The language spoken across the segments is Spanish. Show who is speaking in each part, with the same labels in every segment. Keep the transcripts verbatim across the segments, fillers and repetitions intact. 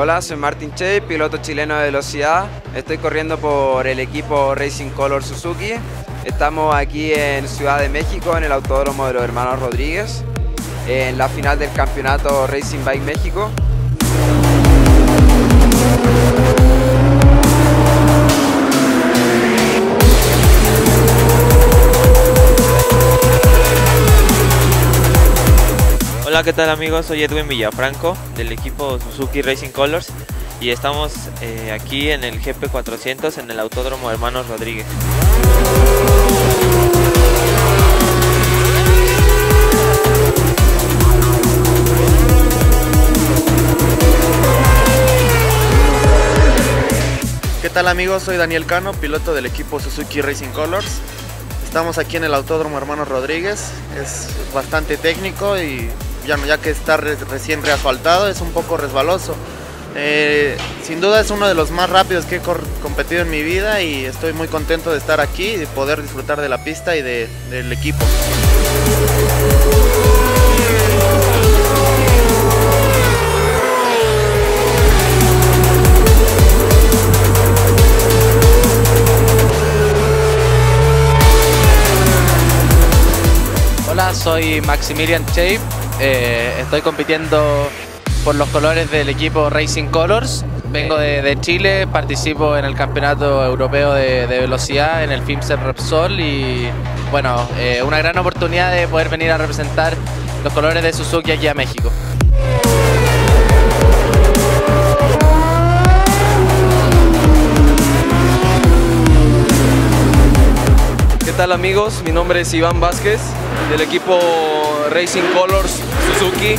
Speaker 1: Hola, soy Martin Chey, piloto chileno de velocidad. Estoy corriendo por el equipo Racing Colors Suzuki. Estamos aquí en Ciudad de México, en el Autódromo de los Hermanos Rodríguez, en la final del campeonato Racing Bike México.
Speaker 2: Hola, ¿qué tal amigos? Soy Edwin Villafranco del equipo Suzuki Racing Colors y estamos eh, aquí en el G P cuatrocientos en el Autódromo Hermanos Rodríguez.
Speaker 3: ¿Qué tal amigos? Soy Daniel Cano, piloto del equipo Suzuki Racing Colors. Estamos aquí en el Autódromo Hermanos Rodríguez. Es bastante técnico y ya, ya que está re, recién reasfaltado, es un poco resbaloso. Eh, sin duda es uno de los más rápidos que he competido en mi vida y estoy muy contento de estar aquí y de poder disfrutar de la pista y de, del equipo.
Speaker 4: Hola, soy Maximilian Chey, eh, estoy compitiendo por los colores del equipo Racing Colors. Vengo de, de Chile, participo en el Campeonato Europeo de, de Velocidad en el FIMSER Repsol y bueno, eh, una gran oportunidad de poder venir a representar los colores de Suzuki aquí a México.
Speaker 5: ¿Qué tal amigos? Mi nombre es Iván Vázquez del equipo Racing Colors Suzuki.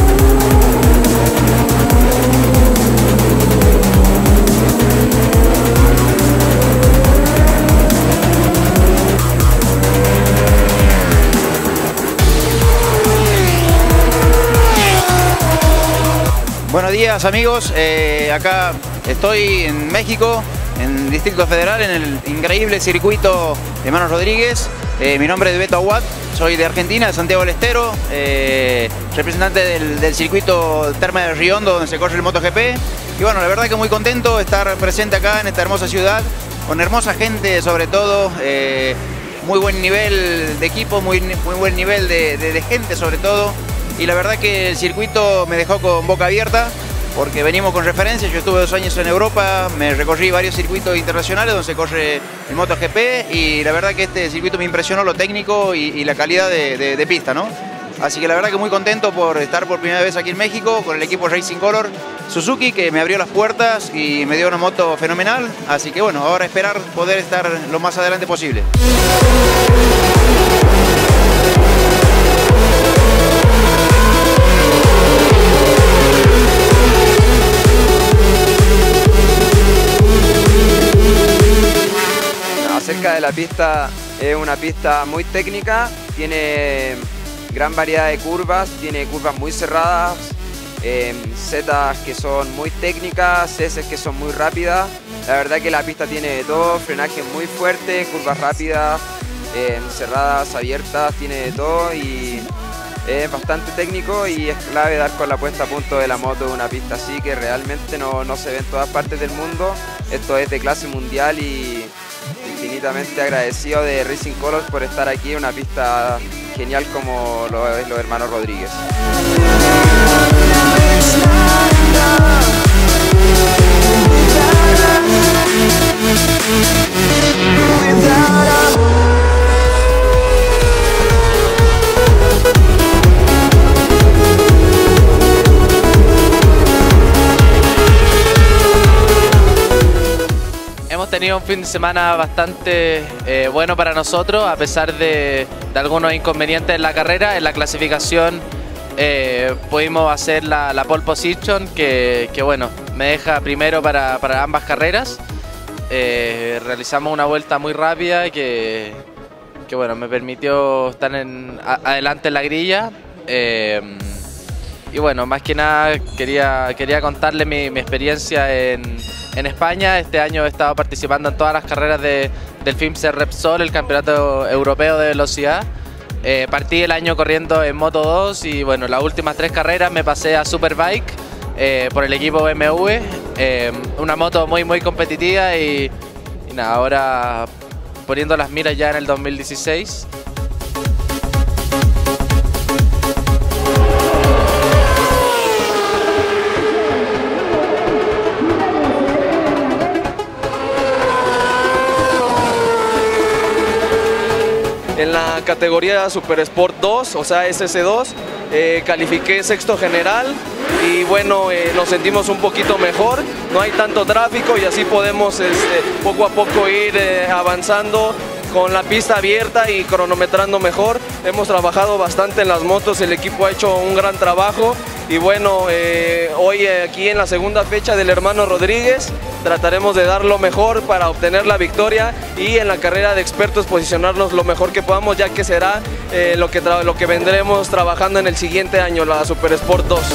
Speaker 6: Buenos días amigos, eh, acá estoy en México, en Distrito Federal, en el increíble circuito de Hermanos Rodríguez. Eh, mi nombre es Beto Aguad, soy de Argentina, de Santiago del Estero, eh, representante del, del circuito Termas de Riondo, donde se corre el MotoGP. Y bueno, la verdad que muy contento de estar presente acá en esta hermosa ciudad, con hermosa gente sobre todo, eh, muy buen nivel de equipo, muy, muy buen nivel de, de, de gente sobre todo. Y la verdad que el circuito me dejó con boca abierta, porque venimos con referencias. Yo estuve dos años en Europa, me recorrí varios circuitos internacionales donde se corre el MotoGP y la verdad que este circuito me impresionó lo técnico y, y la calidad de, de, de pista, ¿no? Así que la verdad que muy contento por estar por primera vez aquí en México con el equipo Racing Color Suzuki, que me abrió las puertas y me dio una moto fenomenal. Así que bueno, ahora esperar poder estar lo más adelante posible.
Speaker 1: Acerca de la pista, es una pista muy técnica, tiene gran variedad de curvas, tiene curvas muy cerradas, eh, setas que son muy técnicas, S que son muy rápidas. La verdad que la pista tiene de todo, frenaje muy fuerte, curvas rápidas, eh, cerradas, abiertas, tiene de todo y es bastante técnico y es clave dar con la puesta a punto de la moto de una pista así que realmente no, no se ve en todas partes del mundo. Esto es de clase mundial y infinitamente agradecido de Racing Colors por estar aquí en una pista genial como lo es los Hermanos Rodríguez.
Speaker 4: Hemos tenido un fin de semana bastante eh, bueno para nosotros, a pesar de, de algunos inconvenientes en la carrera. En la clasificación eh, pudimos hacer la, la pole position, que, que bueno, me deja primero para, para ambas carreras. Eh, realizamos una vuelta muy rápida que, que bueno, me permitió estar en, a, adelante en la grilla. Eh, y bueno, más que nada quería, quería contarle mi, mi experiencia en, en España. Este año he estado participando en todas las carreras de, del FIMSER Repsol, el Campeonato Europeo de Velocidad. Eh, partí el año corriendo en Moto dos y bueno, las últimas tres carreras me pasé a Superbike eh, por el equipo B M W. Eh, una moto muy muy competitiva y, y nada, ahora poniendo las miras ya en el dos mil dieciséis.
Speaker 5: En la categoría Super Sport dos, o sea S S dos, eh, califiqué sexto general y bueno, eh, nos sentimos un poquito mejor, no hay tanto tráfico y así podemos este, poco a poco ir eh, avanzando con la pista abierta y cronometrando mejor. Hemos trabajado bastante en las motos, el equipo ha hecho un gran trabajo y bueno, eh, hoy aquí en la segunda fecha del Hermano Rodríguez trataremos de dar lo mejor para obtener la victoria y en la carrera de expertos posicionarnos lo mejor que podamos, ya que será eh, lo, que lo que vendremos trabajando en el siguiente año, la Super Sport dos.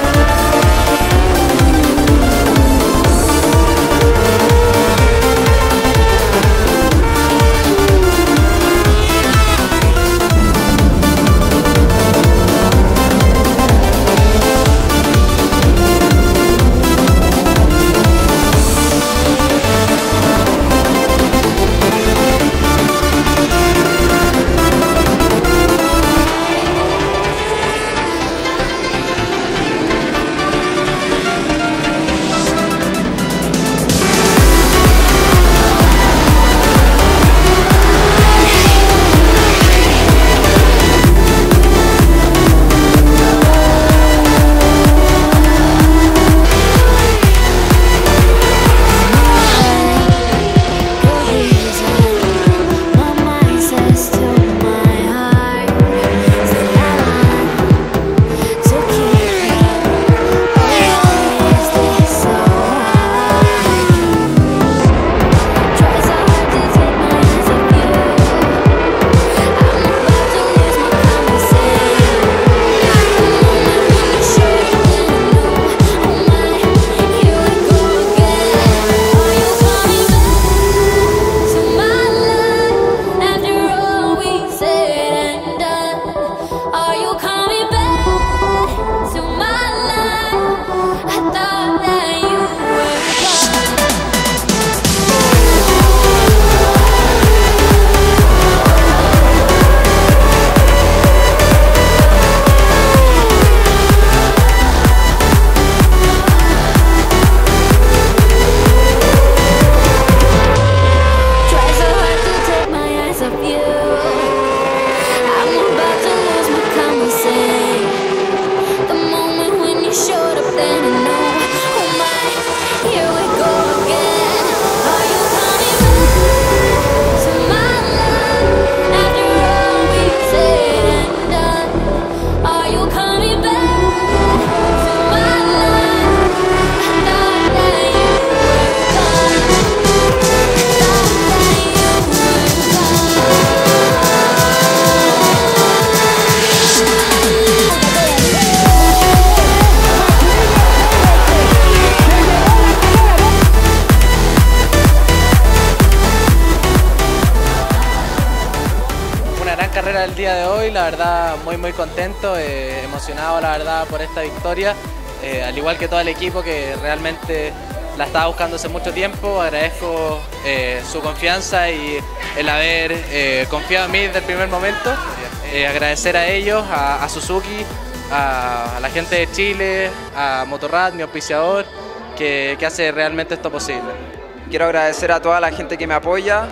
Speaker 4: Carrera del día de hoy, la verdad muy muy contento, eh, emocionado la verdad por esta victoria, eh, al igual que todo el equipo que realmente la estaba buscando hace mucho tiempo. Agradezco eh, su confianza y el haber eh, confiado en mí desde el primer momento, eh, agradecer a ellos, a, a Suzuki, a, a la gente de Chile, a Motorrad, mi auspiciador, que, que hace realmente esto posible.
Speaker 1: Quiero agradecer a toda la gente que me apoya,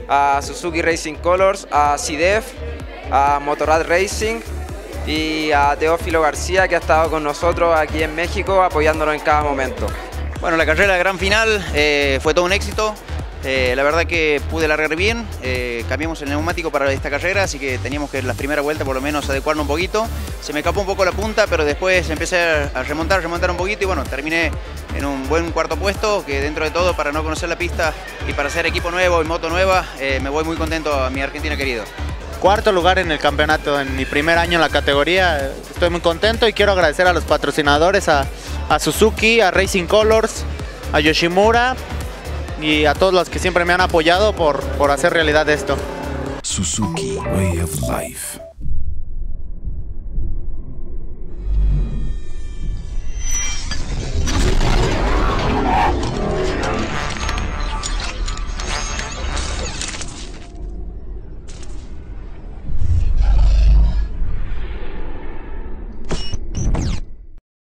Speaker 1: a Suzuki Racing Colors, a C I D E F, a Motorrad Racing y a Teófilo García, que ha estado con nosotros aquí en México apoyándonos en cada momento.
Speaker 6: Bueno, la carrera de gran final eh, fue todo un éxito. Eh, la verdad que pude largar bien, eh, cambiamos el neumático para esta carrera, así que teníamos que en la primera vuelta por lo menos adecuarnos un poquito. Se me escapó un poco la punta, pero después empecé a remontar, remontar un poquito y bueno, terminé en un buen cuarto puesto, que dentro de todo, para no conocer la pista y para ser equipo nuevo y moto nueva, eh, me voy muy contento a mi Argentina querido.
Speaker 3: Cuarto lugar en el campeonato, en mi primer año en la categoría. Estoy muy contento y quiero agradecer a los patrocinadores, a, a Suzuki, a Racing Colors, a Yoshimura y a todos los que siempre me han apoyado por, por hacer realidad esto.
Speaker 7: Suzuki Way of Life.